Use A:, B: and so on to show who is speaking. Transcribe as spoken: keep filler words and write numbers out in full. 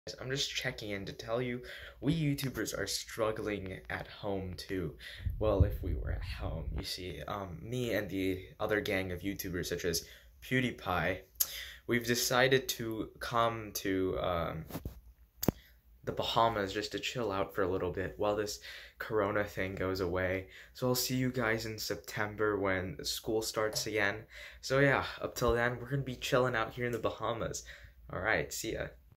A: I'm just checking in to tell you we YouTubers are struggling at home too. Well, if we were at home, you see, um, me and the other gang of YouTubers such as PewDiePie, we've decided to come to um, the Bahamas just to chill out for a little bit while this corona thing goes away. So I'll see you guys in September when school starts again. So yeah, up till then, we're gonna be chilling out here in the Bahamas. Alright, see ya.